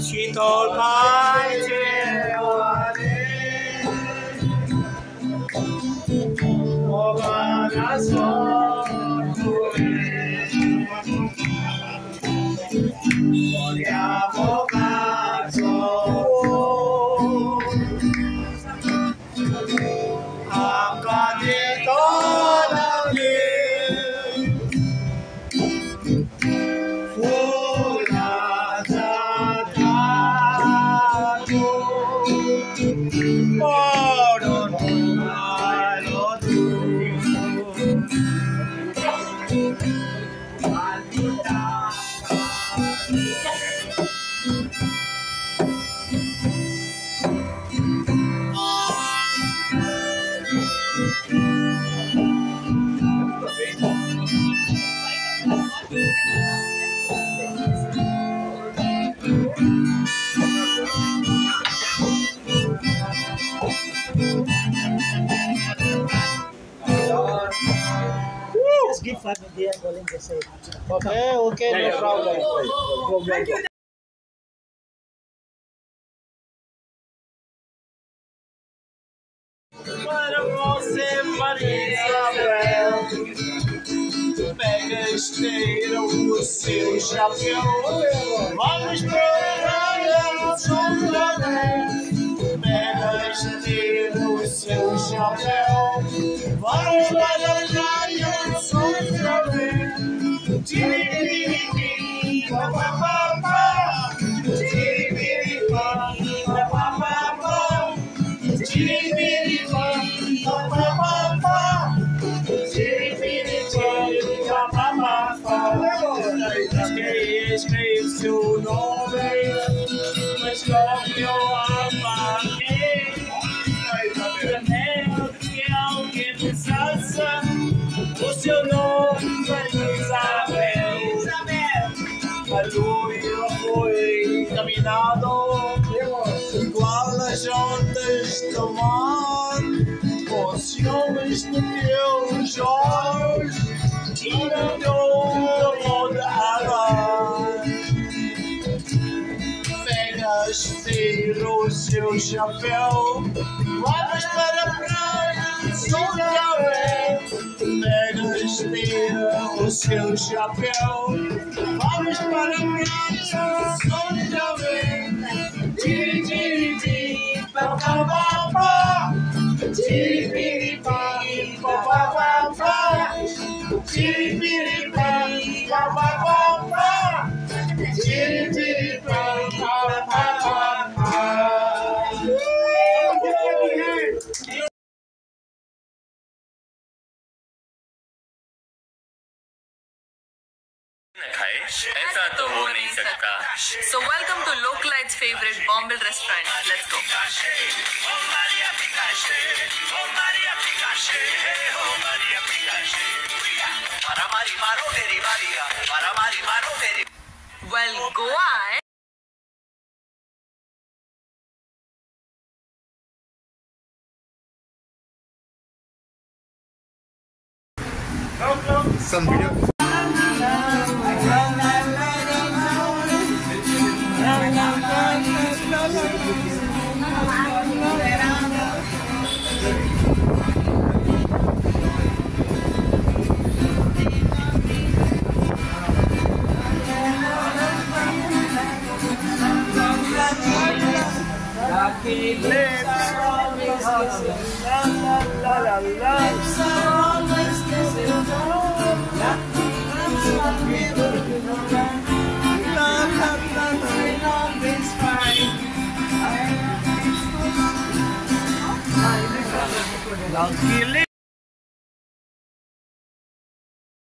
She told my dear Just give 5 minutes, Colin, just say. Okay, no problem. Thank you. Pega a esteira, o seu chapéu. Vamos para o São João. Pega a esteira, o seu chapéu. Vamos para a praia do São João. Tiripiripi, papapá. Tiripiripi, papapá. Tiripiripi, papapá. Escreve seu nome, mas como eu apaguei. Lamento que alguém pensasse o seu nome foi Isabel. A lua foi caminhado igual as ondas do mar, com ciúmes dos teus olhos e no teu amor da água. Pega a esteira, o seu chapéu, vamos para a praia, São João. Pega a esteira, o seu chapéu, vamos para a praia, São João. Tiri, tiri, tiri, pá, pá, pá, pá. Tiripiripi, papapá. Tiripiripi, papapá. Tiripiripi, papapá. ऐसा तो हो नहीं सकता. So welcome to Localite's favorite Bombay restaurant. Let's go. Well, Goa. Some video. Lucky